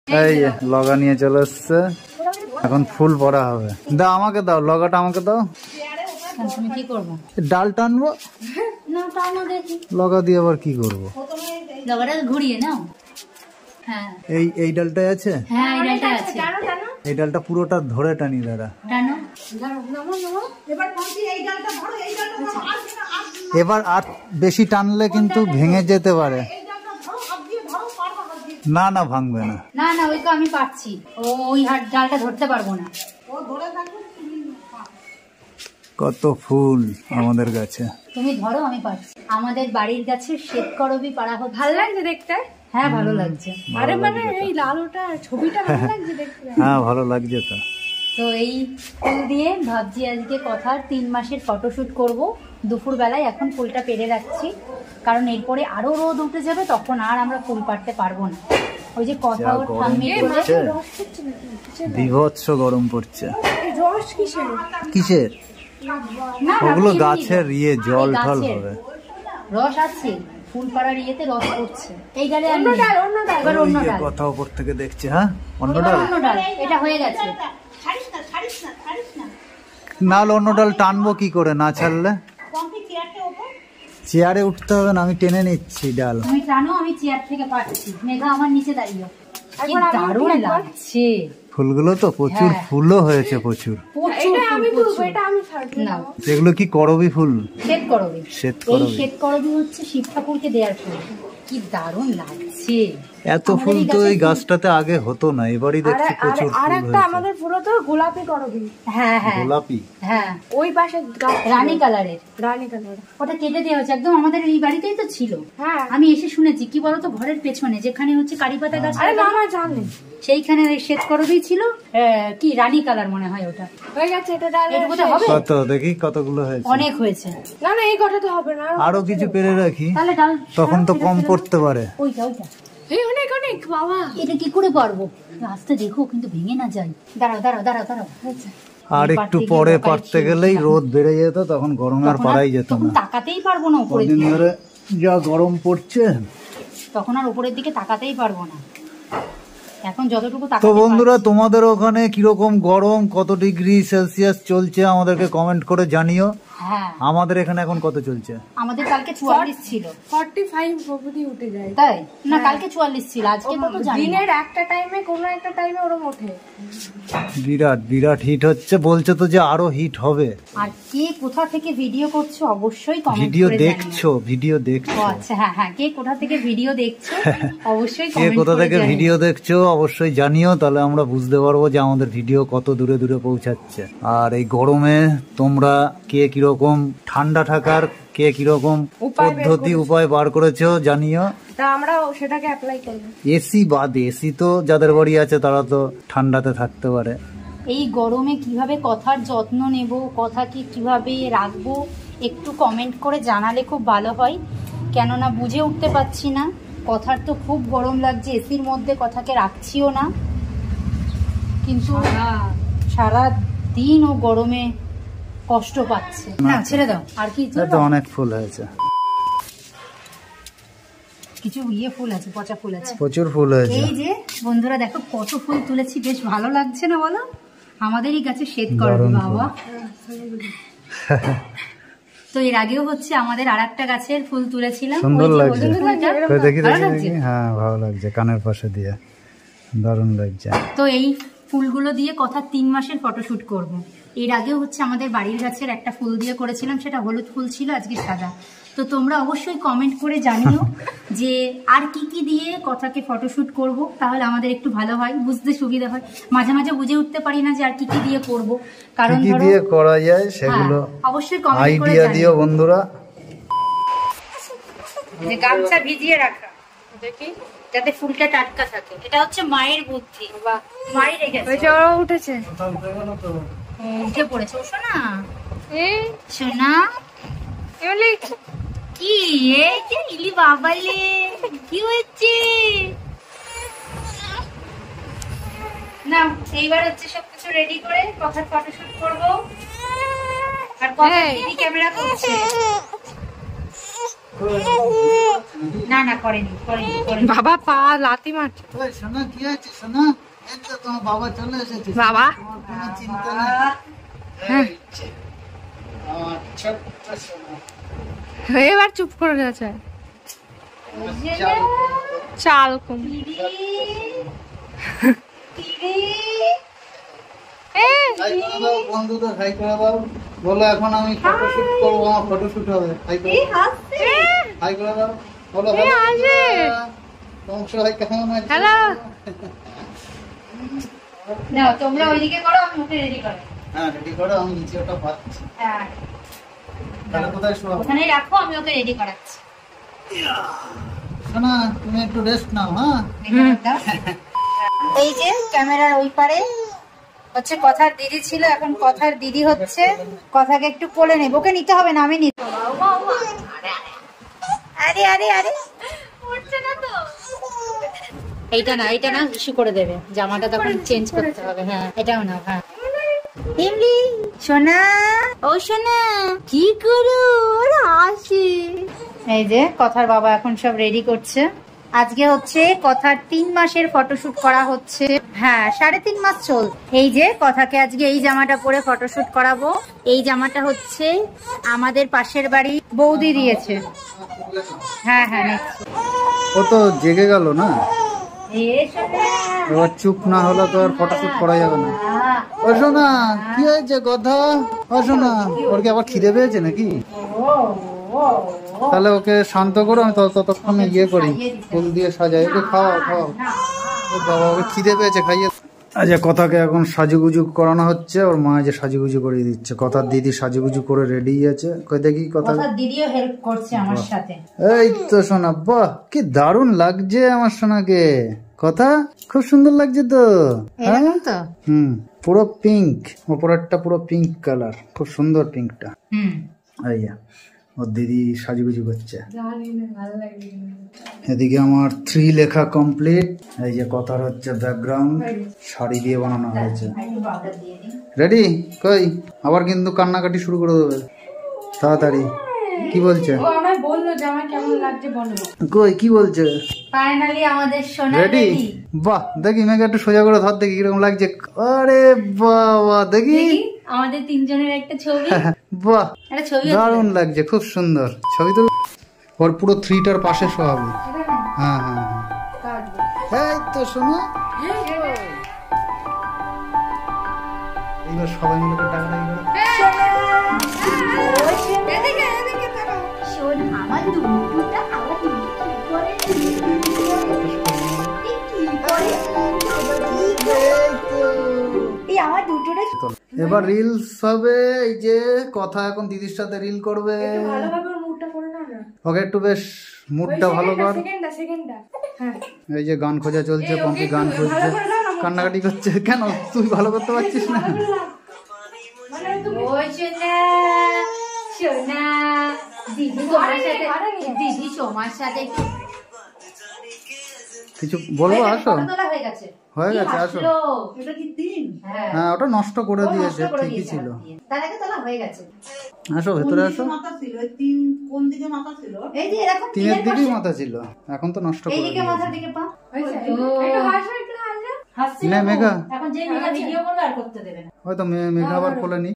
এই লগা নিয়ে চলে এসছে, এখন ফুল পড়া হবে। দাও আমাকে, দাও লগাটা আমাকে দাও। তুমি কি করবো? ডাল টানবো। লগা দিয়ে আবার কি করবো? লগাটা ঘুরিয়ে নাও। হ্যাঁ এই ডালটাই আছে। হ্যাঁ এই ডালটা আছে। এই ডালটা পুরোটা ধরে টানি দাঁড়া। এবার আর বেশি টানলে কিন্তু ভেঙে যেতে পারে। না না ভাঙবে না। না না ওই তো আমি পাচ্ছি, ওই ডালটা ধরতে পারবো না। কত ফুল আমাদের গাছে। তুমি ধরো আমি পাচ্ছি। আমাদের বাড়ির গাছে শ্বেতকরবী পাড়া হোক। ভালো লাগছে দেখতে? হ্যাঁ ভালো লাগছে। আরে মানে এই লালটা ছবিটা ভালো লাগছে দেখতে। হ্যাঁ ভালো লাগছে তো। তো এই ফুল দিয়ে ভাবছি আজকে কথার 3 মাসের ফটোশুট করব দুপুর বেলায়। এখন ফুলটা পেরে রাখছি, কারণ এরপরে আরো রোদ উঠে যাবে, তখন আর আমরা ফুল পাড়তে পারবো না। ওই যে কথা ওর ঠাম্মি বলে বিভৎস গরম পড়ছে। রস কিসের? কিসের? ওগুলো গাছের জল ঢল হবে। রস আছে, ফুল পাড়ার ইয়েতে রস পড়ছে। এই ডালে অন্য ডাল কথা উপর থেকে দেখছে। হ্যাঁ অন্য ডাল, এটা হয়ে গেছে। না অন্য ডাল টানবো কি করে না ছাড়লে? চেয়ারে উঠতে হবে না, আমি টেনে নিচ্ছি ডাল। তুমি টানো, আমি চেয়ার থেকে পাচ্ছি। মেঘা আমার নিচে দাঁড়িয়ে। দারুণ লাগছে ফুলগুলো তো প্রচুর ফুলও হয়েছে, প্রচুর। এগুলো কি করবি ফুল? শ্বেতকরবী। শ্বেতকরবী, এই শ্বেতকরবী হচ্ছে শিব ঠাকুরকে দেওয়ার ফুল। কি দারুণ লাগছে। এত ফুল তো এই গাছটাতে আগে হতো না, এবারই দেখছি প্রচুর ফুল আরেকটা আমাদের পুরো তো গোলাপি করবি। হ্যাঁ হ্যাঁ গোলাপি। হ্যাঁ ওই পাশে রানী কালারের। রানী কালার ওটা কেটে দেওয়া হচ্ছে। একদম আমাদের এই বাড়িতেই তো ছিল। হ্যাঁ আমি এসে শুনেছি। কি বলতো, ঘরের পেছনে যেখানে হচ্ছে কারিপাতা গাছ, আরে না জানি সেইখানে শ্বেতকরবী ছিল। কি রানী কালার মনে হয় ওটা। হয়ে গেছে এটা ডাল। হবে কত দেখি কতগুলো হয়েছে। অনেক হয়েছে। না না এই কথা তো হবে না, আরো কিছু পেরে রাখি, তাহলে ডাল তখন তো কম পড়তে পারে। ওইটা এই অনেক অনেক বাবা। এটা কি করে পারবো? আস্তে দেখো কিন্তু ভেঙে না যায়। দাঁড়াও দাঁড়াও দাঁড়াও দাঁড়াও। আর একটু পরে পারতে গেলেই রোদ বেড়ে যেত, তখন গরম আর পারাই যেত না। তাকাতেই পারবো না উপরের দিন দিকে। ধরে যা গরম পড়ছে, তখন আর উপরের দিকে তাকাতেই পারবো না। এখন যতটুকু তো বন্ধুরা, তোমাদের ওখানে কিরকম গরম, কত ডিগ্রি সেলসিয়াস চলছে আমাদেরকে কমেন্ট করে জানিও। হ্যাঁ আমাদের এখানে এখন কত চলছে? আমাদের কালকে 44 ছিল। 45 অবধি উঠে যায়। তাই না? কালকে 44 ছিল, আজকে কত জানি না। দিনের একটা টাইমে কোন একটা টাইমে ওরকম ওঠে। বিরাট বিরাট হিট হচ্ছে, বলছে তো যে আরো হিট হবে। আর কে কোথা থেকে ভিডিও করছো অবশ্যই কমেন্ট করে ভিডিও দেখছো, ভিডিও দেখছো। আচ্ছা হ্যাঁ হ্যাঁ, কে কোথা থেকে ভিডিও দেখছো অবশ্যই কে কোথা থেকে ভিডিও দেখছো অবশ্যই জানিও, তাহলে আমরা বুঝতে পারবো যে আমাদের ভিডিও কত দূরে দূরে পৌঁছাচ্ছে। আর এই গরমে তোমরা কে কিরকম ঠান্ডা থাকার, কে কিরকম পদ্ধতি উপায় বার করেছো জানিও। তা আমরাও সেটাকে অ্যাপ্লাই করব। এসি বাদে, এসি তো যাদের বাড়ি আছে তারা তো ঠান্ডাতে থাকতে পারে। এই গরমে কিভাবে কথার যত্ন নেব, কথাকে কিভাবে রাখবো, একটু কমেন্ট করে জানালে খুব ভালো হয়। কেননা বুঝে উঠতে পারছি না। কথার তো খুব গরম লাগছে, এসির মধ্যে কথাকে রাখছিও না, কিন্তু সারা দিন ও গরমে কষ্ট পাচ্ছে। না ছেড়ে দাও। আর কি অনেক ফুল হয়েছে, কিছু ফুল আছে, পচা ফুল আছে, প্রচুর ফুল হয়েছে। এই যে বন্ধুরা দেখো কত ফুল তুলেছি, বেশ ভালো লাগছে না বলো? আমাদেরই গাছে শ্বেতকরবী বাবা। তো এর আগেও হচ্ছে আমাদের আরেকটা গাছের ফুল তুলেছিলাম। সুন্দর লাগছে, দেখি দেখি। হ্যাঁ ভালো লাগছে, কানের পাশে দিয়ে দারুণ লাগছে। তো এই ফুলগুলো দিয়ে কথা 3 মাসের ফটোশুট করব। এর আগেও হচ্ছে আমাদের বাড়ির গাছের একটা ফুল দিয়ে করেছিলাম, সেটা হলুদ ফুল ছিল, আজকে সাদা। তো তোমরা অবশ্যই কমেন্ট করে জানিও যে আর কি কি দিয়ে কথাকে ফটোশুট করব, তাহলে আমাদের একটু ভালো হয়, বুঝতে সুবিধা হয়। মাঝে মাঝে বুঝে উঠতে পারি না যে আর কি কি দিয়ে করব, কারণ কি দিয়ে করা যায় সেগুলো অবশ্যই কমেন্ট করে আইডিয়া দিও বন্ধুরা। যে গামছা ভিজিয়ে রাখা, দেখি যাতে ফুলটা টাটকা থাকে, এটা হচ্ছে মায়ের বুদ্ধি। বাহ, মাই রেখেছে। ওই জড়ো উঠেছে, উঠে পড়েছে। শোনা শোনা কি এই যে ইলি বাবালে কি হচ্ছে না। এইবার হচ্ছে সবকিছু রেডি করে কথার ফটোশুট করবো। আর কথা দিদি ক্যামেরা করছে। না না করেনি। বাবা পা লাথি মারছে। ওই শোনা কি আছে শোনা, এই তো তোমার বাবা চলে এসেছে। বাবা তোমার কোনো চিন্তা নেই। হ্যাঁ। আমার ছোট্ট সোনা। এবার চুপ করে গেছে। চাল। চাল কম। হাই করে দাও বন্ধুদের, হাই করে দাও। বলো এখন আমি ফটোশুট করবো, আমার ফটোশুট হবে। হাই করে হাই করে দাও। বলো হ্যালো তোমার সবাই কেমন আছে? হ্যালো। না তোমরা ওইদিকে করো, আমি ওকে রেডি করো। হ্যাঁ রেডি করো, আমি নিচে ওটা পাচ্ছি। হ্যাঁ তাহলে কোথায় শোয়াবো? ওখানেই রাখো, আমি ওকে রেডি করাচ্ছি। শোনা তুমি একটু রেস্ট নাও। হ্যাঁ এই যে ক্যামেরার ওই পারে হচ্ছে কথার দিদি ছিল, এখন কথার দিদি হচ্ছে। কথাকে একটু কোলে নেব, ওকে নিতে হবে না, আমি নিতে। আরে আরে আরে উঠছে না তো। এইটা না ইস্যু করে দেবে, জামাটা তখন চেঞ্জ করতে হবে। হ্যাঁ এটাও না। হ্যাঁ এমনি সোনা, ও সোনা কি করো? আসি। এই যে কথার বাবা এখন সব রেডি করছে। আজকে হচ্ছে কথার 3 মাসের ফটোশুট করা হচ্ছে। হ্যাঁ 3.5 মাস চল। এই যে কথাকে আজকে এই জামাটা পরে ফটোশুট করাবো। এই জামাটা হচ্ছে আমাদের পাশের বাড়ি বৌদি দিয়েছে। হ্যাঁ হ্যাঁ নিচ্ছি। ও তো জেগে গেল না, এবার চুপ না হলে তো আর ফটোশুট করা যাবে না। ও শোনা কি হয়েছে কথা? ও শোনা ওর কি আবার খিদে পেয়েছে নাকি? তাহলে ওকে শান্ত করো, আমি ততক্ষণে ইয়ে করি, ফুল দিয়ে সাজাই। ওকে খাওয়াও খাওয়াও। ও বাবা ওকে খিদে পেয়েছে, খাইয়ে। আচ্ছা কথাকে এখন সাজুগুজু করানো হচ্ছে, ওর মা যে সাজুগুজু করিয়ে দিচ্ছে। কথার দিদি সাজুগুজু করে রেডি আছে। কই দেখি কথা। কথার দিদিও হেল্প করছে আমার সাথে। এই তো সোনা, বাহ কি দারুণ লাগছে আমার সোনাকে। কথা খুব সুন্দর লাগছে তো। এরকম তো। পুরো পিঙ্ক, ওপরেরটা পুরো পিঙ্ক কালার, খুব সুন্দর পিঙ্কটা। এই যে ওর দিদি সাজুগুজু করছে। এদিকে আমার 3 লেখা কমপ্লিট। এই যে কথার হচ্ছে ব্যাকগ্রাউন্ড শাড়ি দিয়ে বানানো হয়েছে। রেডি? কই আবার কিন্তু কান্নাকাটি শুরু করে দেবে তাড়াতাড়ি। কি বলছে? ও আমায় বললো জামা কেমন লাগছে বলো। কই কি বলছে? ফাইনালি আমাদের সোনা রেডি? বাহ দেখি মেঘা একটু সোজা করে ধর দেখি কিরকম লাগছে। আরে বাবা দেখি আমাদের 3 জনের একটা ছবি। বাহ একটা ছবি দারুণ লাগছে, খুব সুন্দর ছবি তো। ওর পুরো 3টার পাশে শোয়াবো। হ্যাঁ হ্যাঁ হ্যাঁ এই তো শোনো, এইবার সবাই মিলে ডাকাডাকি করো। আমার দুটোটা আবার কি করে এই আমার দুটোটা। এবার রিলস হবে। এই যে কথা এখন দিদির সাথে রিল করবে। ভালোভাবে ওর মুডটা করে নাও না। ওকে একটু বেশ মুডটা ভালো কর। সেকেন্ডটা হ্যাঁ। এই যে গান খোঁজা চলছে, পম্পি গান খুঁজছে, কান্নাকাটি করছে। কেন তুই ভালো করতে পারছিস না? ওই সোনা সোনা দিদি তোমার সাথে, দিদি তোমার সাথে কিছু বলবো? আসো হয়ে গেছে হয়ে গেছে আসো। এটা কি দিন? হ্যাঁ ওটা নষ্ট করে দিয়েছে, ঠিকই ছিল। তার আগে তোলা হয়ে গেছে। আসো ভেতরে আসো। কোন দিকে মাথা ছিল? এই যে এরকম 3-এর দিকেই মাথা ছিল, এখন তো নষ্ট করে এইদিকে দিয়েছে। মাথার দিকে পা হয়েছে একটু হাসো একটু হাসো। হাসছি না, মেঘা। এখন যে মেঘা ভিডিও করবে আর করতে দেবে না। হয়তো মেঘা আবার কোলে নি।